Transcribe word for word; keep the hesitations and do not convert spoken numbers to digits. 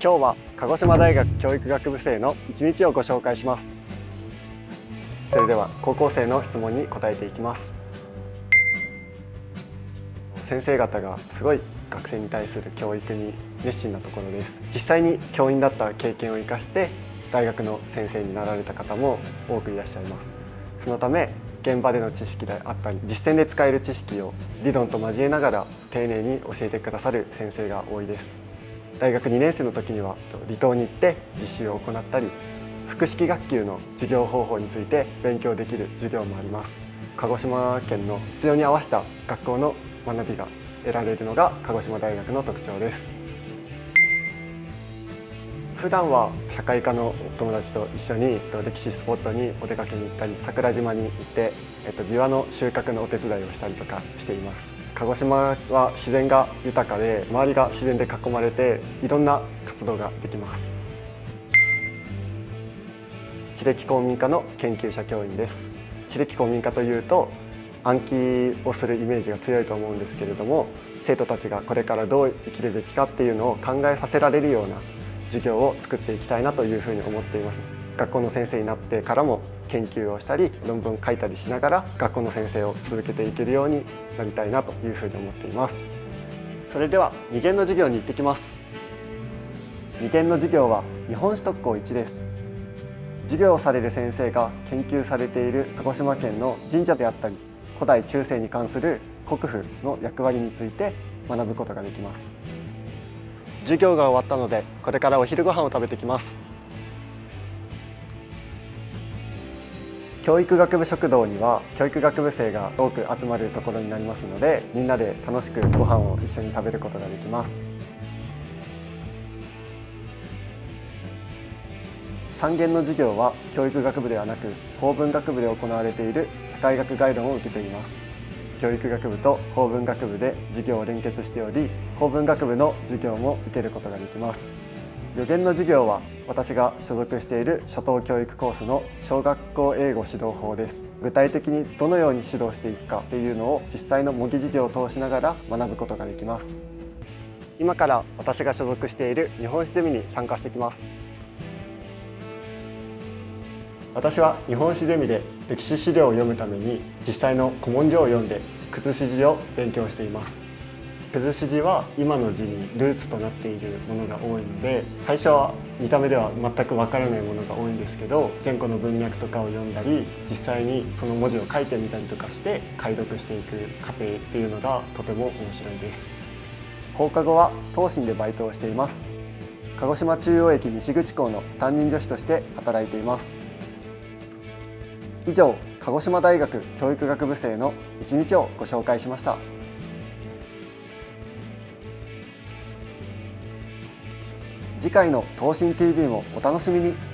今日は鹿児島大学教育学部生の一日をご紹介します。それでは高校生の質問に答えていきます。先生方がすごい学生に対する教育に熱心なところです。実際に教員だった経験を生かして大学の先生になられた方も多くいらっしゃいます。そのため現場での知識であったり実践で使える知識を理論と交えながら丁寧に教えてくださる先生が多いです。大学にねん生の時には離島に行って実習を行ったり、複式学級の授業方法について勉強できる授業もあります。鹿児島県の必要に合わせた学校の学びが得られるのが鹿児島大学の特徴です。普段は社会科のお友達と一緒に歴史スポットにお出かけに行ったり、桜島に行って、えっと、ビワの収穫のお手伝いをしたりとかしています。鹿児島は自然が豊かで、周りが自然で囲まれていろんな活動ができます。知歴公民科の研究者教員です。知歴公民科というと暗記をするイメージが強いと思うんですけれども、生徒たちがこれからどう生きるべきかっていうのを考えさせられるような授業を作っていきたいなというふうに思っています。学校の先生になってからも研究をしたり論文を書いたりしながら学校の先生を続けていけるようになりたいなというふうに思っています。それではに限の授業に行ってきます。に限の授業は日本史特攻いちです。授業をされる先生が研究されている鹿児島県の神社であったり古代中世に関する国府の役割について学ぶことができます。授業が終わったのでこれからお昼ご飯を食べてきます。教育学部食堂には教育学部生が多く集まるところになりますので、みんなで楽しくご飯を一緒に食べることができます。さん限の授業は教育学部ではなく法文学部で行われている社会学概論を受けています。教育学部と法文学部で授業を連結しており、法文学部の授業も受けることができます。よ限の授業は私が所属している初等教育コースの小学校英語指導法です。具体的にどのように指導していくかっていうのを実際の模擬授業を通しながら学ぶことができます。今から私が所属している日本史ゼミに参加してきます。私は日本史ゼミで歴史資料を読むために実際の古文書を読んで崩し字を勉強しています。崩し字は今の字にルーツとなっているものが多いので、最初は見た目では全くわからないものが多いんですけど、前後の文脈とかを読んだり実際にその文字を書いてみたりとかして解読していく過程っていうのがとても面白いです。放課後は東進でバイトをしています。鹿児島中央駅西口校の担任助手として働いています。以上、鹿児島大学教育学部生の一日をご紹介しました。次回の東進 ティーブイ もお楽しみに。